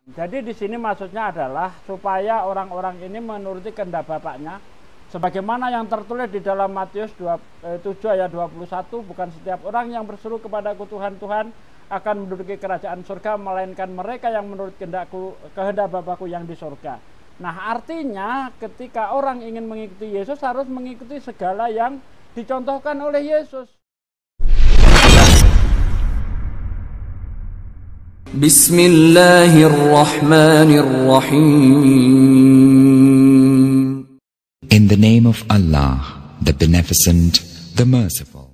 Jadi di sini maksudnya adalah supaya orang-orang ini menuruti kehendak Bapaknya, sebagaimana yang tertulis di dalam Matius 7 ayat 21, bukan setiap orang yang berseru kepadaku Tuhan, Tuhan akan menduduki kerajaan surga, melainkan mereka yang menurut kehendak Bapakku yang di surga. Nah, artinya ketika orang ingin mengikuti Yesus harus mengikuti segala yang dicontohkan oleh Yesus. Bismillahirrahmanirrahim. In the name of Allah, the Beneficent, the Merciful.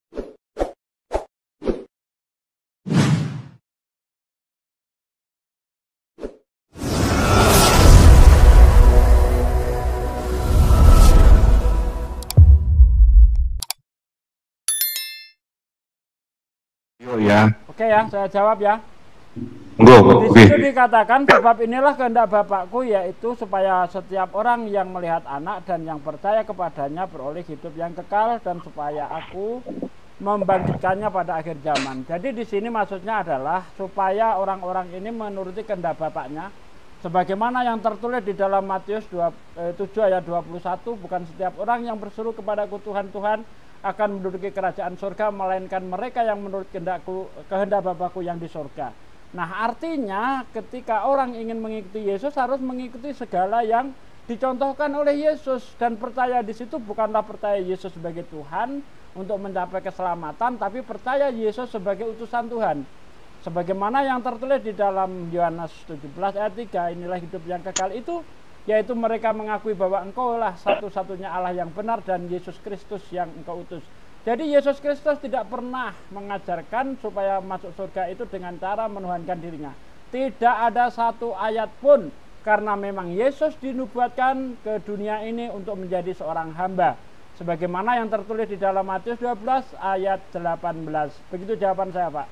Oke ya, saya jawab ya. Di situ dikatakan, sebab inilah kehendak Bapakku, yaitu supaya setiap orang yang melihat anak dan yang percaya kepadanya beroleh hidup yang kekal, dan supaya aku membangkitkannya pada akhir zaman. Jadi di sini maksudnya adalah supaya orang-orang ini menuruti kehendak Bapaknya, sebagaimana yang tertulis di dalam Matius 7 ayat 21, bukan setiap orang yang berseru kepadaku Tuhan, Tuhan akan menduduki kerajaan surga, melainkan mereka yang menurut kehendak Bapakku yang di surga. Nah, artinya ketika orang ingin mengikuti Yesus harus mengikuti segala yang dicontohkan oleh Yesus, dan percaya di situ bukanlah percaya Yesus sebagai Tuhan untuk mencapai keselamatan, tapi percaya Yesus sebagai utusan Tuhan. Sebagaimana yang tertulis di dalam Yohanes 17 ayat 3, inilah hidup yang kekal itu, yaitu mereka mengakui bahwa Engkaulah satu-satunya Allah yang benar dan Yesus Kristus yang Engkau utus. Jadi Yesus Kristus tidak pernah mengajarkan supaya masuk surga itu dengan cara menuhankan dirinya. Tidak ada satu ayat pun, karena memang Yesus dinubuatkan ke dunia ini untuk menjadi seorang hamba. Sebagaimana yang tertulis di dalam Matius 12 ayat 18. Begitu jawaban saya, Pak.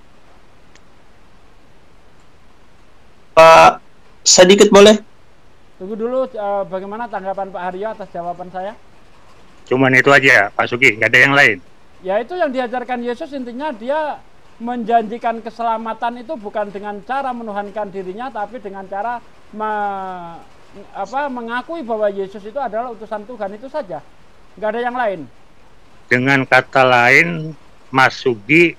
Pak, sedikit boleh? Tunggu dulu, bagaimana tanggapan Pak Haryo atas jawaban saya? Cuman itu aja, Pak Sugi, nggak ada yang lain. Ya, itu yang diajarkan Yesus, intinya dia menjanjikan keselamatan itu bukan dengan cara menuhankan dirinya, tapi dengan cara mengakui bahwa Yesus itu adalah utusan Tuhan, itu saja. Nggak ada yang lain. Dengan kata lain, Mas Sugi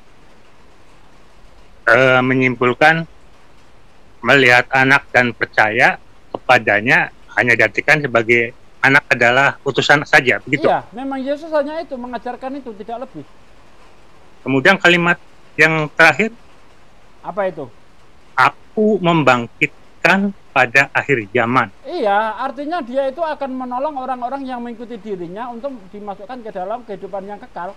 menyimpulkan melihat anak dan percaya kepadanya hanya diartikan sebagai anak adalah utusan saja, begitu? Iya, memang Yesus hanya itu, mengajarkan itu, tidak lebih. Kemudian kalimat yang terakhir, apa itu? Aku membangkitkan pada akhir zaman. Iya, artinya dia itu akan menolong orang-orang yang mengikuti dirinya untuk dimasukkan ke dalam kehidupan yang kekal.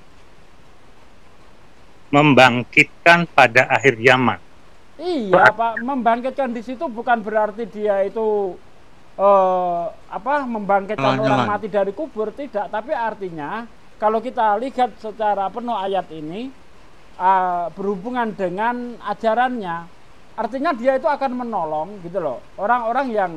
Membangkitkan pada akhir zaman. Iya, Pak, membangkitkan di situ bukan berarti dia itu membangkitkan orang mati dari kubur, tidak, tapi artinya kalau kita lihat secara penuh ayat ini berhubungan dengan ajarannya, artinya dia itu akan menolong gitu loh orang-orang yang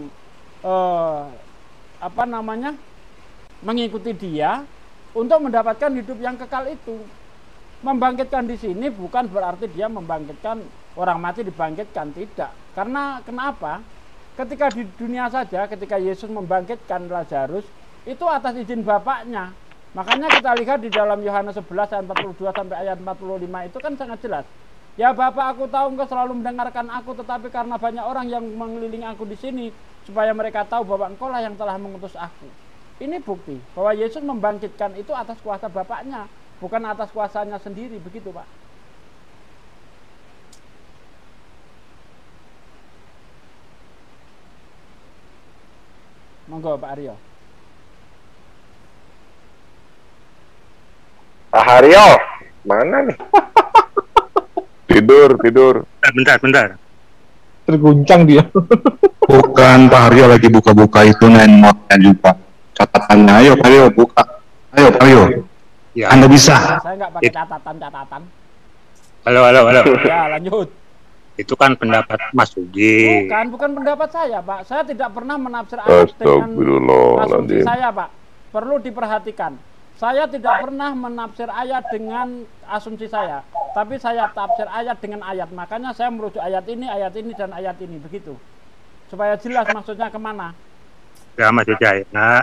mengikuti dia untuk mendapatkan hidup yang kekal itu. Membangkitkan di sini bukan berarti dia membangkitkan orang mati dibangkitkan, tidak. Karena kenapa? Ketika di dunia saja, ketika Yesus membangkitkan Lazarus, itu atas izin Bapaknya. Makanya kita lihat di dalam Yohanes 11 ayat 42 sampai ayat 45 itu kan sangat jelas. Ya Bapa, aku tahu Engkau selalu mendengarkan aku, tetapi karena banyak orang yang mengelilingi aku di sini, supaya mereka tahu bahwa Engkaulah yang telah mengutus aku. Ini bukti bahwa Yesus membangkitkan itu atas kuasa Bapaknya, bukan atas kuasanya sendiri, begitu Pak. Monggo Pak Aryo. Pak Haryo, mana nih? Tidur. Bentar. Terguncang dia. Bukan, Pak Haryo lagi buka-buka itu notnya juga. Catatannya, ayo Pak Haryo buka. Ayo Pak Haryo. Ya. Anda bisa. Saya nggak pakai catatan. Halo. Ya, lanjut. Itu kan pendapat Mas Sugi. Bukan pendapat saya, Pak. Saya tidak pernah menafsir ayat dengan asumsi saya, Pak. Perlu diperhatikan. Saya tidak pernah menafsir ayat dengan asumsi saya, tapi saya tafsir ayat dengan ayat. Makanya saya merujuk ayat ini, dan ayat ini, begitu. Supaya jelas maksudnya kemana. Ya, maksud saya,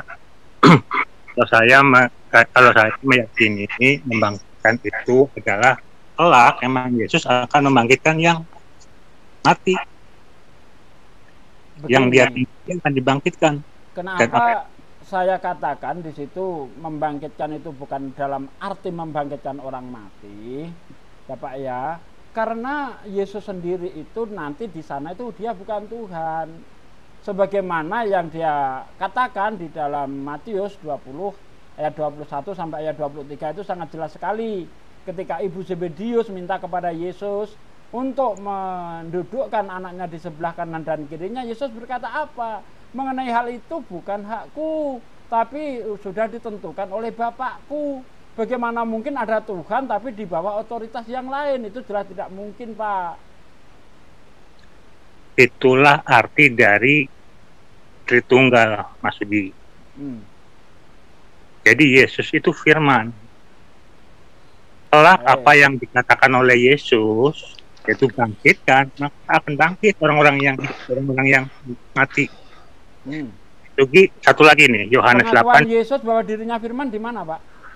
kalau saya meyakini membangkitkan itu adalah kelak emang Yesus akan membangkitkan yang mati. Begini, yang dia akan dibangkitkan. Kenapa saya katakan di situ membangkitkan itu bukan dalam arti membangkitkan orang mati, Bapak ya, karena Yesus sendiri itu nanti di sana itu dia bukan Tuhan. Sebagaimana yang dia katakan di dalam Matius 20 ayat 21 sampai ayat 23 itu sangat jelas sekali. Ketika Ibu Zebedius minta kepada Yesus untuk mendudukkan anaknya di sebelah kanan dan kirinya, Yesus berkata apa? Mengenai hal itu bukan hakku, tapi sudah ditentukan oleh Bapakku. Bagaimana mungkin ada Tuhan tapi di bawah otoritas yang lain? Itu jelas tidak mungkin, Pak. Itulah arti dari Tritunggal, Mas Udi. Jadi Yesus itu firman. Kelak apa yang dikatakan oleh Yesus yaitu bangkitkan, maka akan bangkit orang-orang yang mati. Lagi satu lagi nih, Yohanes 8. Pengakuan Yesus bahwa dirinya firman di mana, Pak?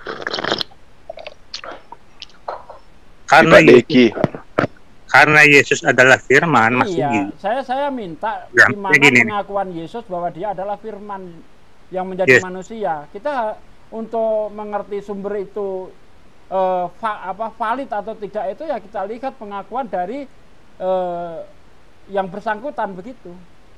Karena Yesus adalah firman, Mas. Iya, saya minta ya, di mana pengakuan Yesus bahwa dia adalah firman yang menjadi manusia. Kita untuk mengerti sumber itu valid atau tidak itu ya kita lihat pengakuan dari yang bersangkutan, begitu.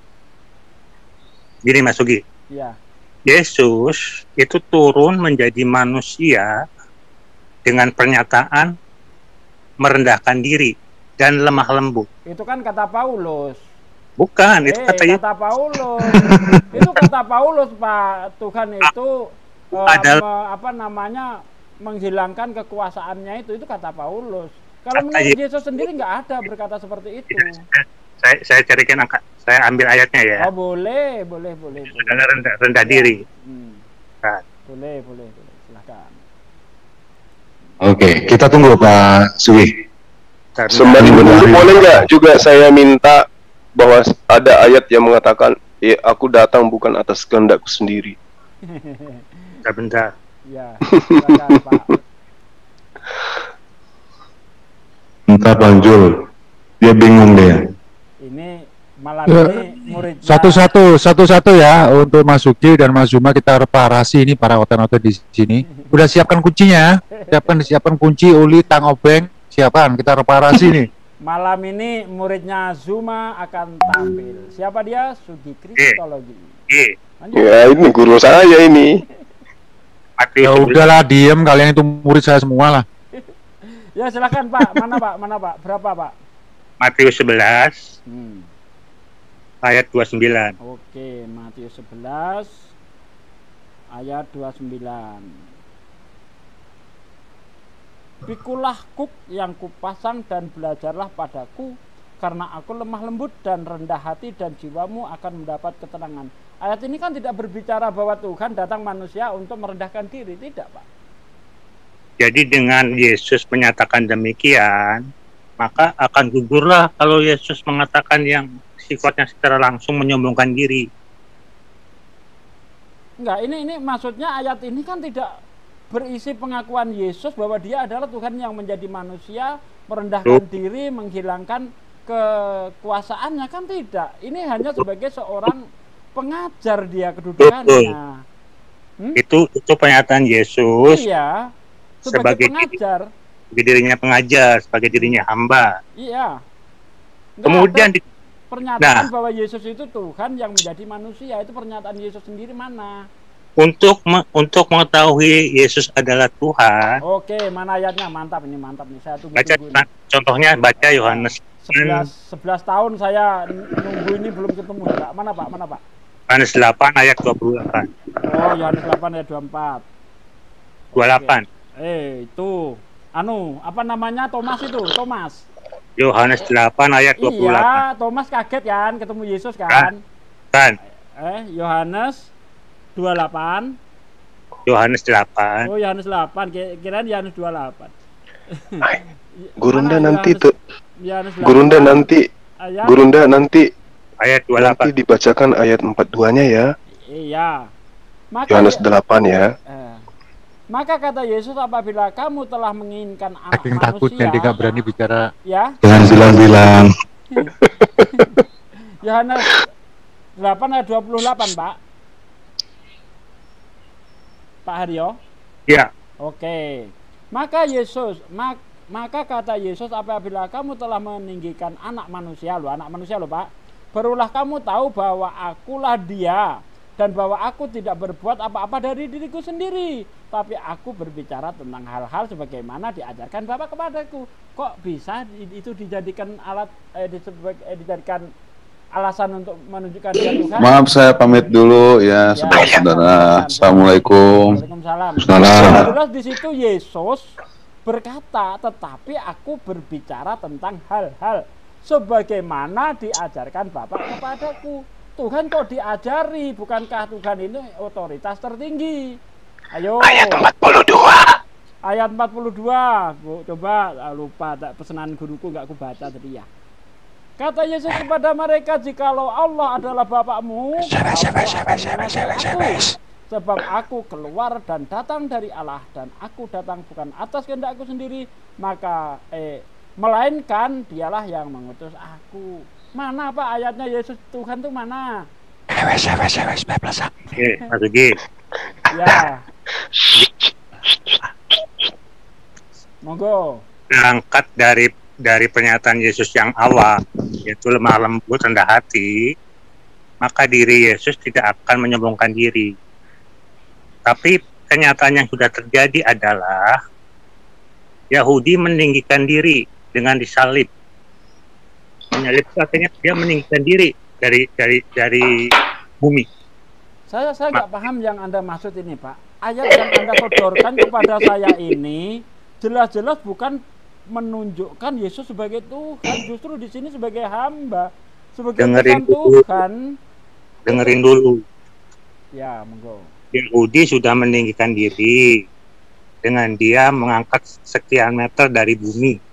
Gini Mas Sugi, ya. Yesus itu turun menjadi manusia dengan pernyataan merendahkan diri dan lemah lembut. Itu kan kata Paulus. Bukan, itu kata Paulus. Itu kata Paulus, Pak. Tuhan itu menghilangkan kekuasaannya itu kata Paulus. Kalau menurut Yesus sendiri nggak ada berkata seperti itu. Saya carikan angka, saya ambil ayatnya ya. Oh boleh. Adalah rendah diri. Boleh, silakan. Oke, kita tunggu Pak Suwi. Sembari menunggu, boleh nggak juga saya minta bahwa ada ayat yang mengatakan, aku datang bukan atas kehendakku sendiri. Bentar. Ya, silakan Pak. Bentar Bang Jul, dia bingung dia. Ini malam ini muridnya. Satu-satu ya untuk Mas Sugi dan Mas Zuma, kita reparasi ini para oten-oten di sini. Udah siapkan kuncinya, siapkan kunci, uli, tang obeng, siapkan kita reparasi nih. Malam ini muridnya Zuma akan tampil. Siapa dia? Sugi Kristologi. Ya ini guru saya ini. Ya udahlah, diem kalian, itu murid saya semua lah. Ya silakan Pak. Mana Pak? Berapa Pak? Matius 11 ayat 29. Oke, Matius 11 ayat 29. Pikulah kuk yang kupasang dan belajarlah padaku, karena aku lemah lembut dan rendah hati, dan jiwamu akan mendapat ketenangan. Ayat ini kan tidak berbicara bahwa Tuhan datang manusia untuk merendahkan diri, tidak Pak? Jadi dengan Yesus menyatakan demikian, maka akan gugurlah kalau Yesus mengatakan yang sifatnya secara langsung menyombongkan diri. Enggak, ini maksudnya ayat ini kan tidak berisi pengakuan Yesus bahwa dia adalah Tuhan yang menjadi manusia, merendahkan diri, menghilangkan kekuasaannya, kan tidak. Ini hanya sebagai seorang pengajar dia kedudukannya. Itu pernyataan Yesus. Iya. Sebagai pengajar. Sebagai dirinya pengajar, sebagai dirinya hamba. Iya. Kemudian pernyataan bahwa Yesus itu Tuhan yang menjadi manusia, itu pernyataan Yesus sendiri mana? Untuk mengetahui Yesus adalah Tuhan. Oke, mana ayatnya? Mantap nih. Saya tunggu. Contohnya baca Yohanes 11 tahun saya nunggu ini belum ketemu, Pak. Mana Pak? Yohanes 8 ayat 28. Oh, Yohanes 8 ayat 24. 28. Itu apa namanya? Thomas itu, Thomas. Yohanes 8 ayat 28. Iya, Thomas kaget kan ketemu Yesus kan? Kan. Yohanes 28 Yohanes 8. Oh, Yohanes 8, kirain Yohanes 28. Gurunda Mana nanti Yohanes- tuh, Yohanes 8, Gurunda nanti, ayat, Gurunda nanti Ayat nanti 28. dibacakan ayat 42-nya ya. iya. Maka Yohanes 8 ya. maka kata Yesus, apabila kamu telah menginginkan anak Saking takutnya dia manusia, nggak berani bicara. ya, Jangan bilang-bilang. Yohanes 8 ayat 28, Pak. Pak Haryo. Ya, Oke. Maka kata Yesus, apabila kamu telah meninggikan anak manusia loh, Pak, barulah kamu tahu bahwa akulah dia, dan bahwa aku tidak berbuat apa-apa dari diriku sendiri, tapi aku berbicara tentang hal-hal sebagaimana diajarkan Bapa kepadaku. Kok bisa itu dijadikan dijadikan alasan untuk menunjukkan dia Tuhan? Maaf, saya pamit dulu ya, saudara-saudara. Assalamualaikum. Waalaikumsalam. Salam. Jelas di situ Yesus berkata, tetapi aku berbicara tentang hal-hal sebagaimana diajarkan Bapa kepadaku. Tuhan kok diajari, bukankah Tuhan ini otoritas tertinggi? Ayo. Ayat 42. Ayat 42. Bu, coba lupa, pesanan guruku nggak aku baca tadi ya. Kata Yesus kepada mereka, jikalau Allah adalah Bapakmu, sebab aku keluar dan datang dari Allah, dan aku datang bukan atas kehendakku sendiri, maka melainkan dialah yang mengutus aku. Mana Pak ayatnya Yesus Tuhan tuh mana? oke, Mas Ugi. Ya. Monggo. Berangkat dari pernyataan Yesus yang awal, yaitu lemah lembut, rendah hati, maka diri Yesus tidak akan menyombongkan diri. Tapi kenyataan yang sudah terjadi adalah Yahudi meninggikan diri dengan disalib. Menyalib itu artinya dia meninggikan diri dari bumi. Saya nggak paham yang Anda maksud ini, Pak. Ayat yang Anda sodorkan kepada saya ini jelas-jelas bukan menunjukkan Yesus sebagai Tuhan, justru di sini sebagai hamba, sebagai Dengerin bukan dulu. Tuhan. Dengerin dulu. Ya, monggo. Yahudi sudah meninggikan diri dengan dia mengangkat sekian meter dari bumi.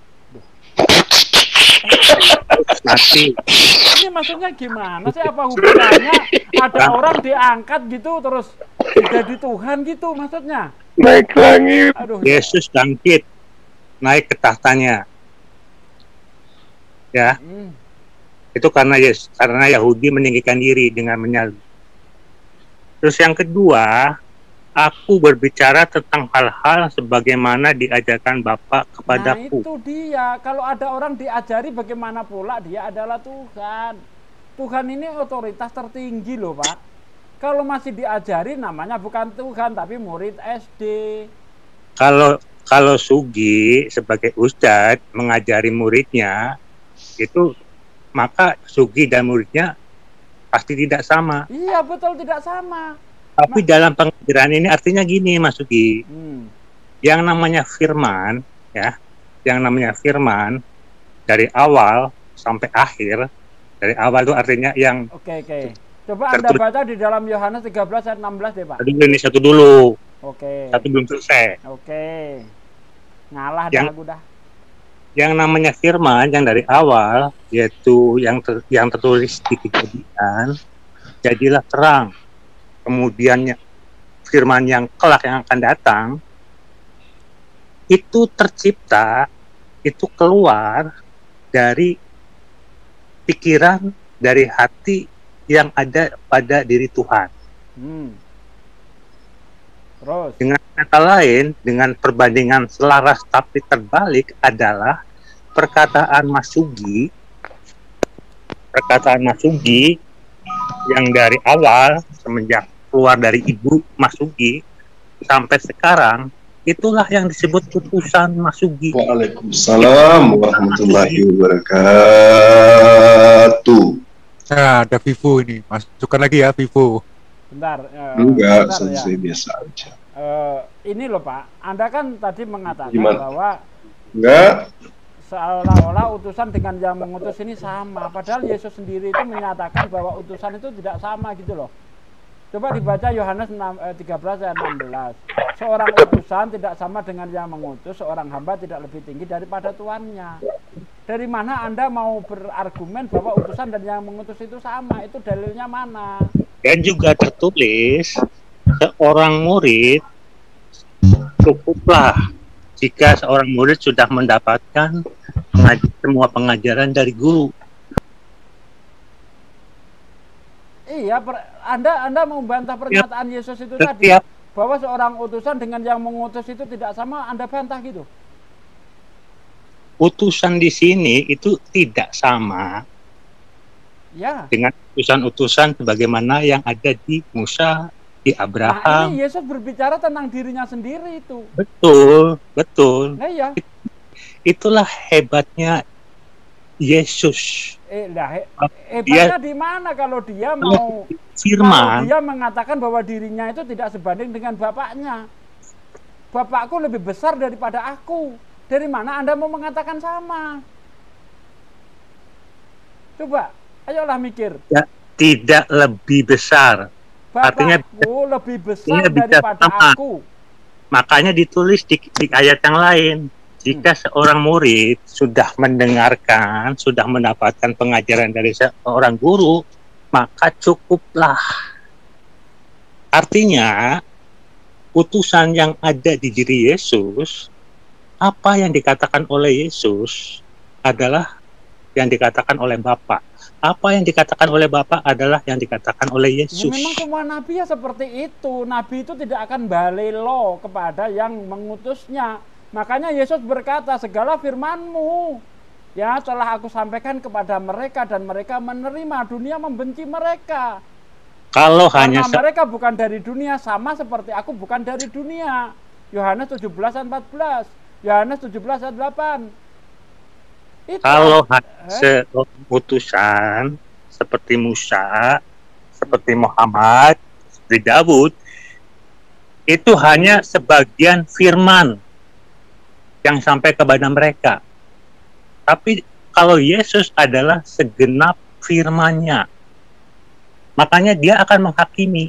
Mati. Ini maksudnya gimana sih? Apa hubungannya ada orang diangkat gitu terus jadi Tuhan gitu maksudnya? Naik langit. Aduh. Yesus bangkit, naik ke tahtanya. Ya, itu karena Yahudi meninggikan diri dengan menyalib. Terus yang kedua, aku berbicara tentang hal-hal sebagaimana diajarkan Bapa kepadaku. Nah itu dia, kalau ada orang diajari bagaimana pula dia adalah Tuhan. Tuhan ini otoritas tertinggi loh Pak. Kalau masih diajari namanya bukan Tuhan tapi murid SD. Kalau Sugi sebagai ustadz mengajari muridnya, itu maka Sugi dan muridnya pasti tidak sama. Iya betul, tidak sama. Tapi dalam pengajaran ini artinya gini Mas Sugi, yang namanya firman, ya, yang namanya firman dari awal sampai akhir, dari awal itu artinya yang Oke. Coba Anda baca di dalam Yohanes 13 ayat 16 deh Pak. Ini satu dulu. Oke. Satu belum selesai. Oke. Ngalah dah Yang- aku dah. Yang namanya firman yang dari awal, yaitu yang tertulis di Kejadian, jadilah terang. Kemudiannya firman yang kelak yang akan datang itu tercipta, itu keluar dari pikiran, dari hati yang ada pada diri Tuhan. Terus Dengan kata lain, dengan perbandingan selaras tapi terbalik adalah perkataan Mas Sugi yang dari awal semenjak keluar dari ibu Mas Sugi sampai sekarang, itulah yang disebut putusan Mas Sugi. Waalaikumsalam warahmatullahi wabarakatuh. Nah, ada Vivo ini. Masukkan lagi ya Vivo. bentar. Enggak, bentar ya. saya biasa aja. Ini loh Pak, Anda kan tadi mengatakan Gimana? bahwa Enggak, seolah-olah utusan dengan yang mengutus ini sama. Padahal Yesus sendiri itu menyatakan bahwa utusan itu tidak sama gitu loh. Coba dibaca Yohanes 13 ayat 16. Seorang utusan tidak sama dengan yang mengutus, seorang hamba tidak lebih tinggi daripada tuannya. Dari mana Anda mau berargumen bahwa utusan dan yang mengutus itu sama? Itu dalilnya mana? Dan juga tertulis, seorang murid cukuplah jika seorang murid sudah mendapatkan semua pengajaran dari guru. Iya, Anda membantah pernyataan Yesus itu tadi bahwa seorang utusan dengan yang mengutus itu tidak sama, Anda bantah gitu. Utusan di sini itu tidak sama ya dengan utusan-utusan sebagaimana yang ada di Musa, di Abraham. Nah, ini Yesus berbicara tentang dirinya sendiri itu. Betul. Nah, ya. Itulah hebatnya Yesus. Hebatnya di mana kalau dia mau firman? Kalau dia mengatakan bahwa dirinya itu tidak sebanding dengan Bapaknya. Bapakku lebih besar daripada aku. Dari mana Anda mau mengatakan sama? Coba, ayolah mikir. Ya, tidak lebih besar. Bapakku artinya lebih besar daripada aku. Makanya ditulis di ayat yang lain. Jika seorang murid sudah mendengarkan, sudah mendapatkan pengajaran dari seorang guru, maka cukuplah. Artinya, utusan yang ada di diri Yesus, apa yang dikatakan oleh Yesus adalah yang dikatakan oleh Bapa. Apa yang dikatakan oleh Bapa adalah yang dikatakan oleh Yesus. Ya, memang semua nabi ya seperti itu. Nabi itu tidak akan balelo kepada yang mengutusnya. Makanya Yesus berkata, segala firman-Mu ya telah aku sampaikan kepada mereka dan mereka menerima, dunia membenci mereka. Karena mereka bukan dari dunia, sama seperti aku bukan dari dunia. Yohanes 17 ayat 14, Yohanes 17 ayat 8. Kalau utusan seperti Musa, seperti Muhammad, seperti Daud, itu hanya sebagian firman yang sampai kepada mereka. Tapi kalau Yesus adalah segenap firman-Nya, makanya dia akan menghakimi.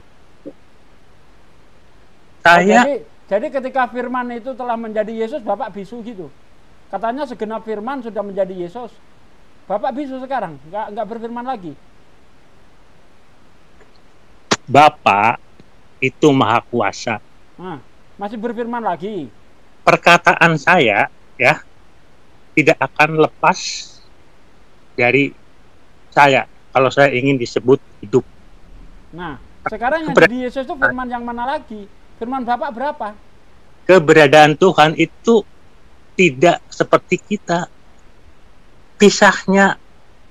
Jadi ketika firman itu telah menjadi Yesus, Bapak bisu gitu. Katanya segenap firman sudah menjadi Yesus. Bapak bisu sekarang, nggak berfirman lagi. Bapak itu maha kuasa. Nah, masih berfirman lagi. Perkataan saya ya tidak akan lepas dari saya kalau saya ingin disebut hidup. Nah, sekarang yang jadi Yesus itu firman yang mana lagi? Firman Bapak berapa? Keberadaan Tuhan itu tidak seperti kita. Pisahnya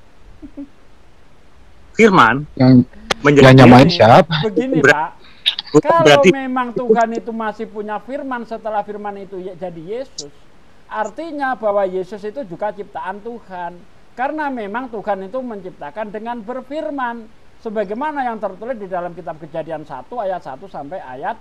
firman yang menjadi nyamain siapa? Begini, Pak. Kalau memang Tuhan itu masih punya firman setelah firman itu jadi Yesus, artinya bahwa Yesus itu juga ciptaan Tuhan. Karena memang Tuhan itu menciptakan dengan berfirman. Sebagaimana yang tertulis di dalam kitab Kejadian 1 ayat 1 sampai ayat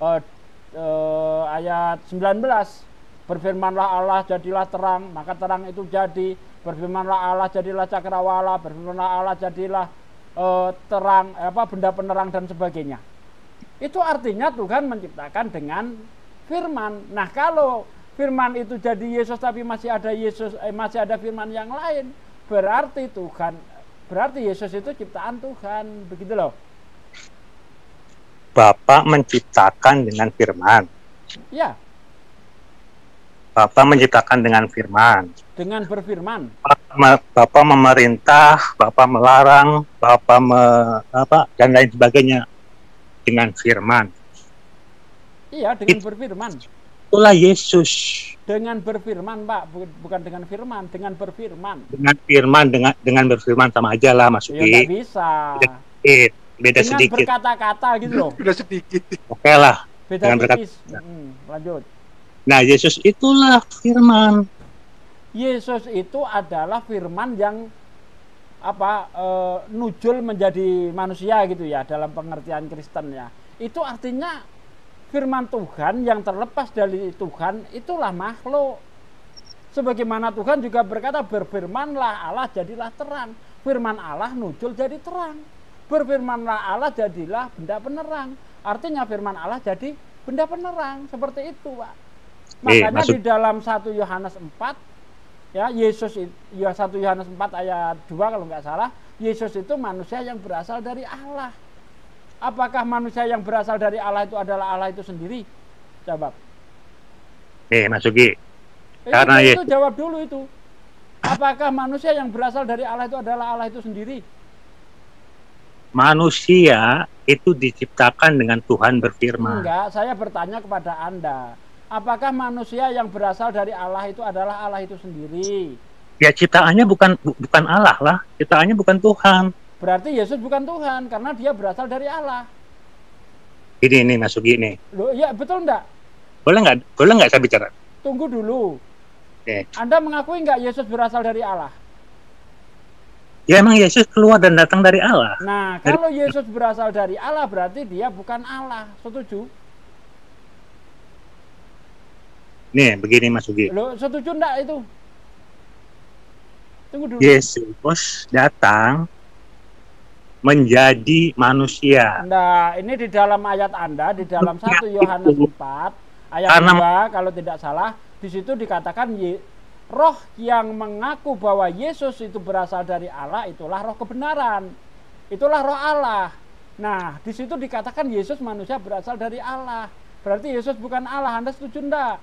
19. Berfirmanlah Allah, jadilah terang, maka terang itu jadi. Berfirmanlah Allah, jadilah cakrawala. Berfirmanlah Allah, jadilah terang, benda penerang dan sebagainya. Itu artinya Tuhan menciptakan dengan firman. Nah, kalau firman itu jadi Yesus tapi masih ada firman yang lain, berarti Yesus itu ciptaan Tuhan, begitu loh. Bapak menciptakan dengan firman. Ya. Bapak menciptakan dengan firman. Dengan berfirman. Bapak memerintah, Bapak melarang, Bapak dan lain sebagainya dengan firman. Iya, dengan berfirman. Itulah Yesus. Dengan berfirman, Pak, bukan dengan firman, dengan berfirman. Dengan berfirman sama aja lah, Mas Uki. Ya, nggak bisa. Beda dengan sedikit. Dengan berkata-kata gitu loh. Beda sedikit. Oke lah. Beda sedikit. Lanjut. Nah, Yesus itulah firman. Yesus itu adalah firman yang nujul menjadi manusia gitu ya, dalam pengertian Kristen ya. Itu artinya firman Tuhan yang terlepas dari Tuhan itulah makhluk. Sebagaimana Tuhan juga berkata, berfirmanlah Allah jadilah terang. Firman Allah nujul jadi terang. Berfirmanlah Allah, jadilah benda penerang. Artinya firman Allah jadi benda penerang, seperti itu, Pak. Makanya di dalam 1 Yohanes 4, ya, Yesus, ya 1 Yohanes 4 ayat 2 kalau nggak salah, Yesus itu manusia yang berasal dari Allah. Apakah manusia yang berasal dari Allah itu adalah Allah itu sendiri? Jawab. Mas Ugi. Karena itu jawab dulu itu. Apakah manusia yang berasal dari Allah itu adalah Allah itu sendiri? Manusia itu diciptakan dengan Tuhan berfirman. Enggak, saya bertanya kepada Anda. Apakah manusia yang berasal dari Allah itu adalah Allah itu sendiri? Ya, ciptaannya bukan Allah lah. Ciptaannya bukan Tuhan. Berarti Yesus bukan Tuhan karena dia berasal dari Allah. Ini Mas Ugi nih. Loh, iya betul enggak? Boleh nggak saya bicara? Tunggu dulu. Oke. Anda mengakui nggak Yesus berasal dari Allah? Ya, emang Yesus keluar dan datang dari Allah. Nah, kalau Yesus berasal dari Allah berarti dia bukan Allah. Setuju? Nih, begini Mas Ugi. Loh, setuju enggak itu? Tunggu dulu. Yesus datang menjadi manusia. Nah, ini di dalam ayat Anda, di dalam 1 Yohanes 4, ayat 2, kalau tidak salah, di situ dikatakan roh yang mengaku bahwa Yesus itu berasal dari Allah, itulah roh kebenaran. Itulah roh Allah. Nah, di situ dikatakan Yesus manusia berasal dari Allah. Berarti Yesus bukan Allah. Anda setuju enggak?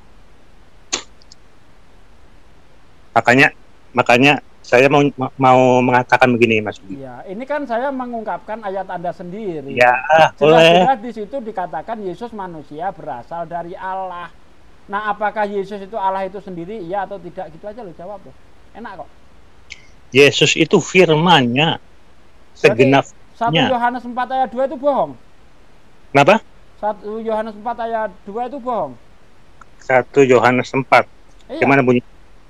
Makanya saya mau mengatakan begini, Mas Ugi. Ya, ini kan saya mengungkapkan ayat Anda sendiri. Ya, jelas-jelas di situ dikatakan Yesus manusia berasal dari Allah. Nah, apakah Yesus itu Allah itu sendiri? Iya atau tidak? Gitu aja lo jawab loh. Enak kok. Yesus itu firman-Nya. Segenapnya. 1 Yohanes 4 ayat 2 itu bohong. Kenapa? 1 Yohanes 4 ayat 2 itu bohong. 1 Yohanes 4. Iya. Gimana bunyi?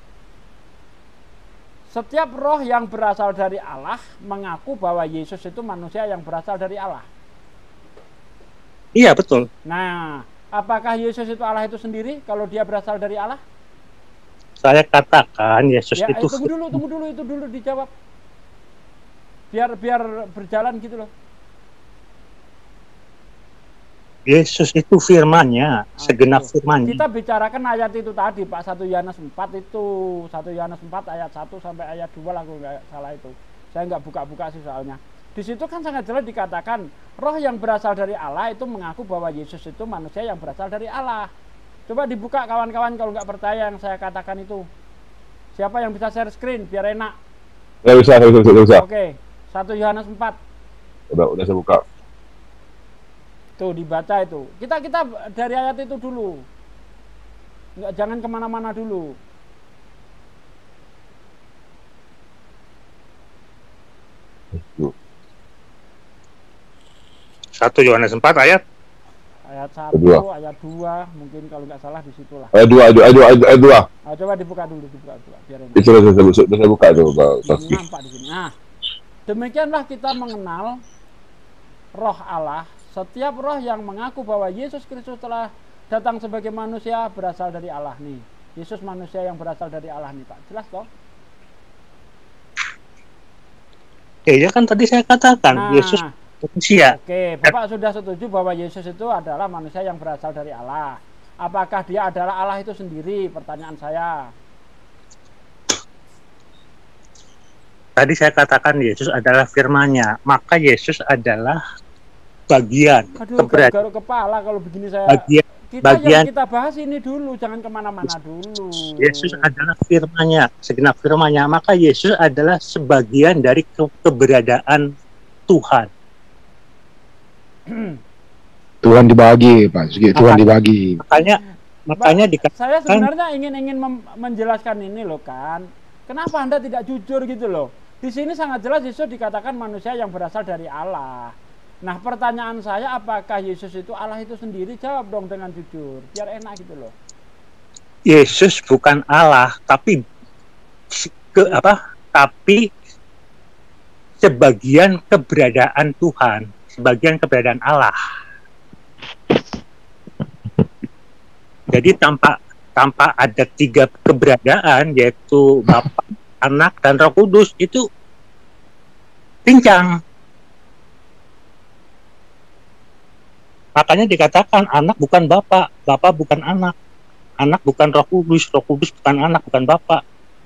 Setiap roh yang berasal dari Allah mengaku bahwa Yesus itu manusia yang berasal dari Allah. Iya, betul. Nah, apakah Yesus itu Allah itu sendiri kalau dia berasal dari Allah? Saya katakan Yesus ya, itu... Tunggu dulu, itu dulu dijawab. Biar berjalan gitu loh. Yesus itu firman-Nya, segenap firman-Nya. Kita bicarakan ayat itu tadi, Pak, 1 Yohanes 4 itu. 1 Yohanes 4 ayat 1 sampai ayat 2 lah, kalau nggak salah itu. Saya nggak buka-buka sih soalnya. Di situ kan sangat jelas dikatakan, roh yang berasal dari Allah itu mengaku bahwa Yesus itu manusia yang berasal dari Allah. Coba dibuka kawan-kawan kalau nggak percaya yang saya katakan itu. Siapa yang bisa share screen biar enak? Nggak bisa. Oke, 1 Yohanes 4. Udah saya buka. Tuh dibaca itu. Kita dari ayat itu dulu. Jangan kemana-mana dulu. Satu Yohanes 4 ayat 1, ayat 2, mungkin kalau nggak salah di situlah. Ayat 2. Nah, coba dibuka dulu biar enak. Itu saya buka tuh, Pak. Nampak di sini. Nah, demikianlah kita mengenal roh Allah. Setiap roh yang mengaku bahwa Yesus Kristus telah datang sebagai manusia berasal dari Allah nih. Yesus manusia yang berasal dari Allah nih, Pak. Jelas toh? Ya kan tadi saya katakan Yesus manusia. Oke, Bapak sudah setuju bahwa Yesus itu adalah manusia yang berasal dari Allah. Apakah dia adalah Allah itu sendiri? Pertanyaan saya. Tadi saya katakan Yesus adalah firman-Nya, maka Yesus adalah bagian garuk kepala kalau begini saya. Yang kita bahas ini dulu, jangan kemana-mana dulu. Yesus adalah firman-Nya, segenap firman-Nya, maka Yesus adalah sebagian dari keberadaan Tuhan. Tuhan dibagi, Pak. Tuhan dibagi. Makanya dikatakan. Saya sebenarnya ingin menjelaskan ini loh kan. Kenapa Anda tidak jujur gitu loh? Di sini sangat jelas Yesus dikatakan manusia yang berasal dari Allah. Nah, pertanyaan saya, apakah Yesus itu Allah itu sendiri? Jawab dong dengan jujur, biar enak gitu loh. Yesus bukan Allah, tapi sebagian keberadaan Tuhan, sebagian keberadaan Allah. Jadi tanpa ada 3 keberadaan, yaitu Bapa, Anak, dan Roh Kudus, itu pincang. Makanya dikatakan anak bukan bapak, bapak bukan anak, anak bukan Roh Kudus bukan anak, bukan bapak.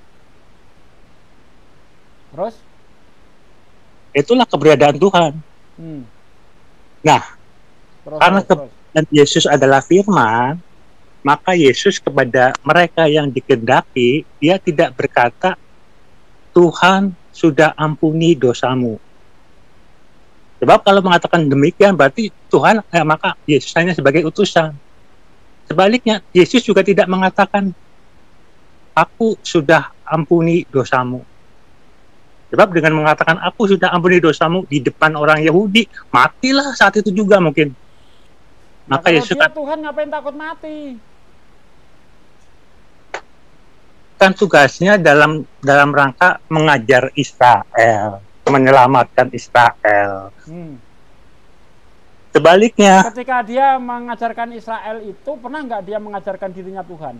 Terus? Itulah keberadaan Tuhan. Nah, karena keberadaan Yesus adalah firman, maka Yesus kepada mereka yang dikehendaki, dia tidak berkata, Tuhan sudah ampuni dosamu. Sebab kalau mengatakan demikian, berarti Tuhan, maka Yesus hanya sebagai utusan. Sebaliknya, Yesus juga tidak mengatakan, aku sudah ampuni dosamu. Sebab dengan mengatakan aku sudah ampuni dosamu di depan orang Yahudi, matilah saat itu juga mungkin. Maka kalau Yesus dia Tuhan ngapain takut mati? Kan tugasnya dalam rangka mengajar Israel, menyelamatkan Israel. Sebaliknya, ketika dia mengajarkan Israel itu, pernah nggak dia mengajarkan dirinya Tuhan?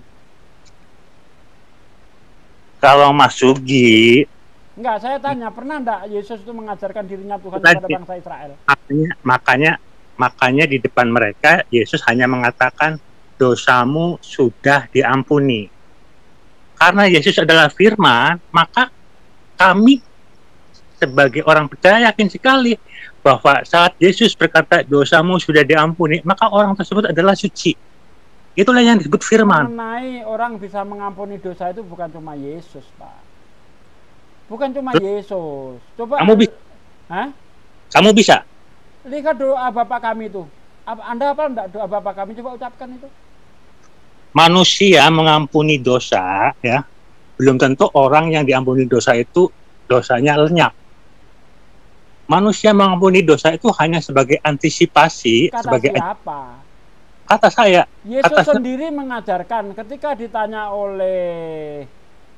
Kalau Mas Sugi, enggak, saya tanya, pernah enggak Yesus itu mengajarkan dirinya Tuhan kepada bangsa Israel? Makanya di depan mereka Yesus hanya mengatakan dosamu sudah diampuni. Karena Yesus adalah firman, maka kami sebagai orang percaya yakin sekali bahwa saat Yesus berkata dosamu sudah diampuni, maka orang tersebut adalah suci. Itulah yang disebut firman. Mengenai orang bisa mengampuni dosa itu bukan cuma Yesus, Pak. Bukan cuma Yesus. Coba kamu bisa. Hah? Kamu bisa. Lihat doa Bapak kami itu. Anda apa enggak doa Bapak kami? Coba ucapkan itu. Manusia mengampuni dosa, ya. Belum tentu orang yang diampuni dosa itu dosanya lenyap. Manusia mengampuni dosa itu hanya sebagai antisipasi. Kata sebagai siapa? Kata saya. Yesus sendiri mengajarkan ketika ditanya oleh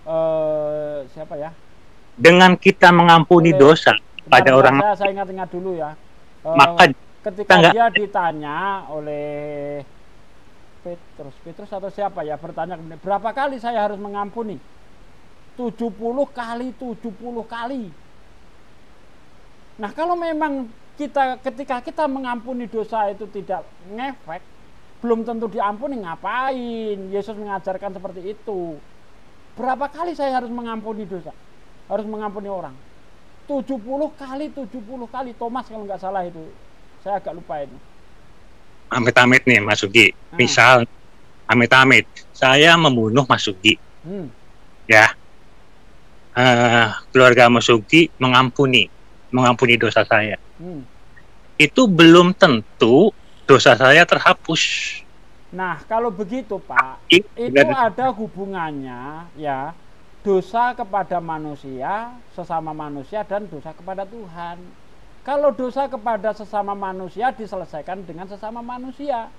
siapa ya? Dengan kita mengampuni dosa pada orang, saya ingat-ingat dulu ya. Maka ketika dia ditanya oleh Petrus atau siapa ya, bertanya berapa kali saya harus mengampuni? 70 kali 70 kali. Nah, kalau memang ketika kita mengampuni dosa itu tidak ngefek, belum tentu diampuni, ngapain Yesus mengajarkan seperti itu? Berapa kali saya harus mengampuni dosa? Harus mengampuni orang? 70 kali 70 kali. Thomas kalau nggak salah itu. Saya agak lupa itu. Amit-amit nih Mas Sugi. Misal amit-amit saya membunuh Mas Sugi. Ya. Keluarga Mas Sugi mengampuni dosa saya. Itu belum tentu dosa saya terhapus. Nah, kalau begitu Pak, itu ada hubungannya ya, dosa kepada manusia, sesama manusia, dan dosa kepada Tuhan. Kalau dosa kepada sesama manusia diselesaikan dengan sesama manusia.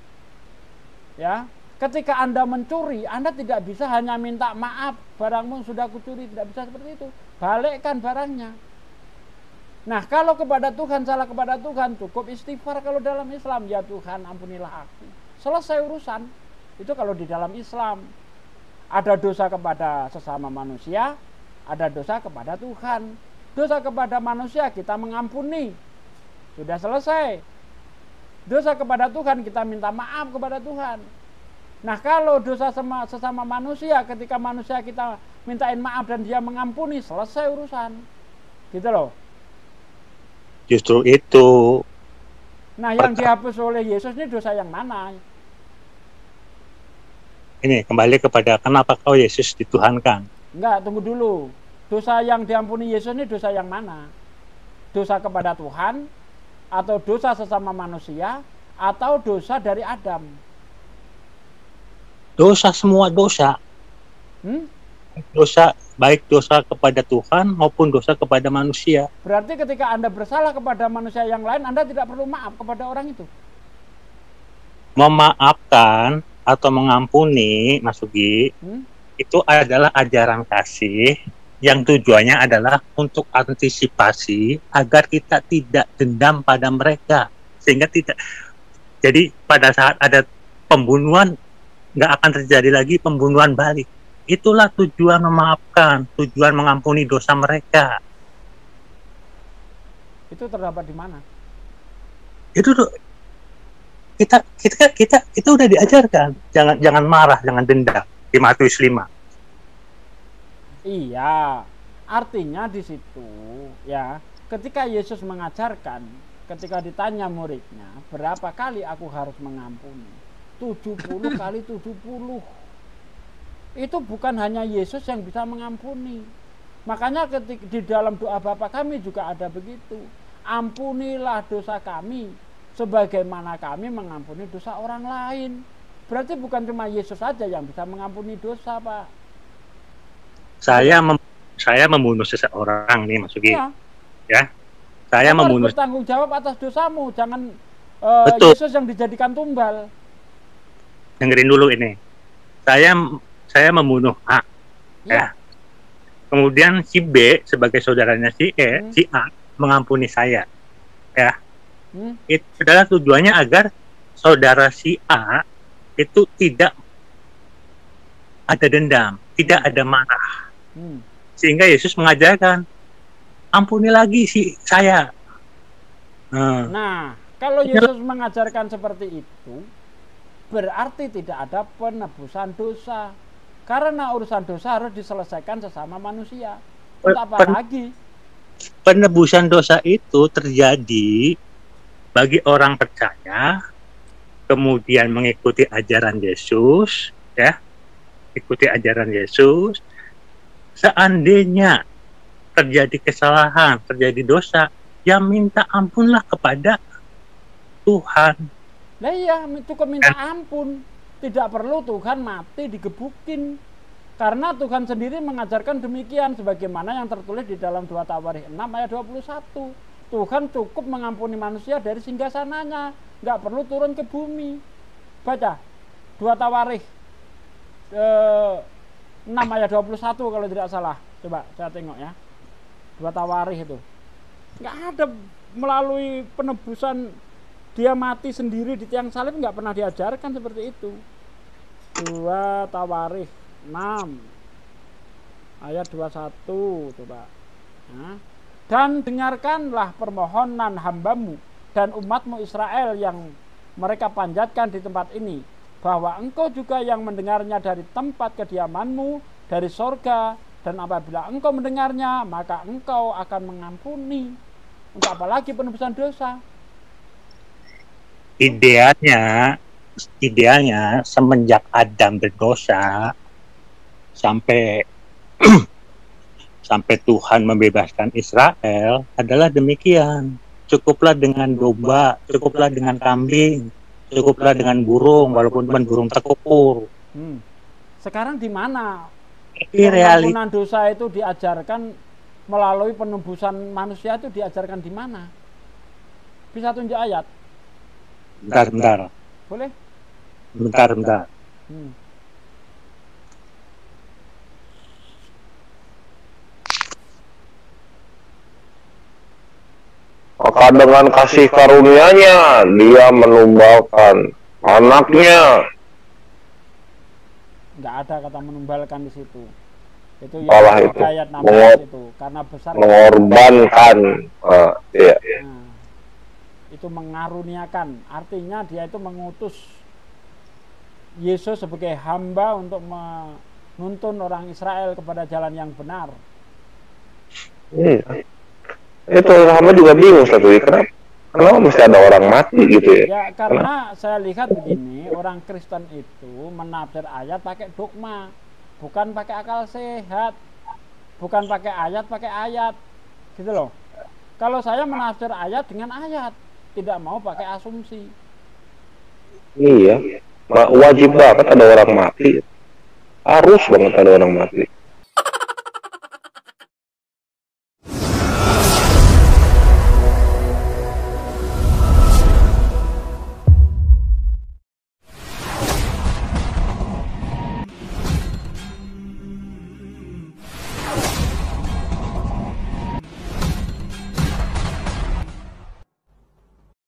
Ya, ketika Anda mencuri, Anda tidak bisa hanya minta maaf, barangmu sudah kucuri, tidak bisa seperti itu. Balikkan barangnya. Nah, kalau kepada Tuhan, salah kepada Tuhan, cukup istighfar. Kalau dalam Islam, ya Tuhan ampunilah aku. Selesai urusan. Itu kalau di dalam Islam. Ada dosa kepada sesama manusia, ada dosa kepada Tuhan. Dosa kepada manusia kita mengampuni. Sudah selesai. Dosa kepada Tuhan kita minta maaf kepada Tuhan. Nah, kalau dosa sesama manusia, ketika manusia kita mintain maaf dan dia mengampuni, selesai urusan. Gitu loh. Justru itu. Nah, yang dihapus oleh Yesus ini dosa yang mana? Ini kembali kepada kenapa kau Yesus dituhankan. Enggak, tunggu dulu. Dosa yang diampuni Yesus ini dosa yang mana? Dosa kepada Tuhan, atau dosa sesama manusia, atau dosa dari Adam? Dosa, semua dosa. Dosa, baik dosa kepada Tuhan maupun dosa kepada manusia. Berarti ketika Anda bersalah kepada manusia yang lain, Anda tidak perlu maaf kepada orang itu? Memaafkan atau mengampuni, Mas Sugi, itu adalah ajaran kasih yang tujuannya adalah untuk antisipasi agar kita tidak dendam pada mereka, sehingga tidak. Jadi pada saat ada pembunuhan, nggak akan terjadi lagi pembunuhan balik. Itulah tujuan memaafkan, tujuan mengampuni dosa mereka. Itu terdapat di mana? Itu kita udah diajarkan jangan marah, jangan dendam di Matius 5. Iya, artinya di situ ya, ketika Yesus mengajarkan, ketika ditanya muridnya, berapa kali aku harus mengampuni? 70 kali 70. Itu bukan hanya Yesus yang bisa mengampuni. Makanya ketika di dalam doa Bapa kami juga ada begitu. Ampunilah dosa kami sebagaimana kami mengampuni dosa orang lain. Berarti bukan cuma Yesus saja yang bisa mengampuni dosa, Pak. Saya membunuh seseorang nih, Mas Ugi. Ya. Saya membunuh. Bertanggung jawab atas dosamu, jangan Yesus yang dijadikan tumbal. Dengerin dulu ini. Saya membunuh A. Ya. Kemudian si B sebagai saudaranya si si A mengampuni saya. Ya. Itu adalah tujuannya agar saudara si A itu tidak ada dendam, tidak ada marah. Sehingga Yesus mengajarkan, ampuni lagi si saya. Nah, kalau Yesus mengajarkan seperti itu, berarti tidak ada penebusan dosa. Karena urusan dosa harus diselesaikan sesama manusia. Apa lagi? Penebusan dosa itu terjadi bagi orang percaya, kemudian mengikuti ajaran Yesus, ya, ikuti ajaran Yesus. Seandainya terjadi kesalahan, terjadi dosa, ya minta ampunlah kepada Tuhan. Nah iya, cukup minta ampun. Tidak perlu Tuhan mati digebukin. Karena Tuhan sendiri mengajarkan demikian, sebagaimana yang tertulis di dalam 2 Tawarikh 6 ayat 21. Tuhan cukup mengampuni manusia dari singgasananya, nggak perlu turun ke bumi. Baca 2 Tawarikh 6 ayat 21 kalau tidak salah. Coba saya tengok ya. 2 Tawarikh itu. Nggak ada melalui penebusan dia mati sendiri di tiang salib, nggak pernah diajarkan seperti itu. 2 Tawarikh 6 ayat 21 coba. Nah. Dan dengarkanlah permohonan hambamu dan umatmu Israel yang mereka panjatkan di tempat ini, bahwa engkau juga yang mendengarnya dari tempat kediamanmu dari sorga, dan apabila engkau mendengarnya maka engkau akan mengampuni. Untuk apa lagi penebusan dosa? Idealnya semenjak Adam berdosa sampai sampai Tuhan membebaskan Israel adalah demikian. Cukuplah dengan domba, cukuplah dengan kambing, cukuplah dengan burung, walaupun burung terkubur. Sekarang di mana pengampunan dosa itu diajarkan melalui penebusan manusia, itu diajarkan di mana? Bisa tunjuk ayat? Bentar. Boleh? Bentar. Maka dengan kasih karunia-Nya Dia menumbalkan anaknya. Nggak ada kata menumbalkan di situ. Itu yang itu ayat 16 itu, karena besar mengorbankan. Iya. Nah, itu mengaruniakan, artinya dia itu mengutus Yesus sebagai hamba untuk menuntun orang Israel kepada jalan yang benar. Iya. Itu hamba juga bingung satu, kenapa mesti ada orang mati gitu ya? Ya karena saya lihat begini, orang Kristen itu menafsir ayat pakai dogma, bukan pakai akal sehat, bukan pakai ayat, gitu loh. Kalau saya menafsir ayat dengan ayat, tidak mau pakai asumsi. Iya, wajib banget ada orang mati, harus banget ada orang mati.